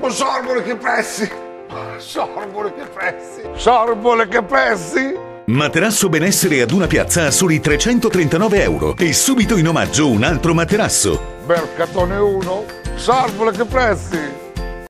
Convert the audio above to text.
Oh, sorbole che prezzi! Sorbole che prezzi! Sorbole che prezzi! Materasso benessere ad una piazza a soli 339 euro e subito in omaggio un altro materasso. Mercatone 1, sorbole che prezzi!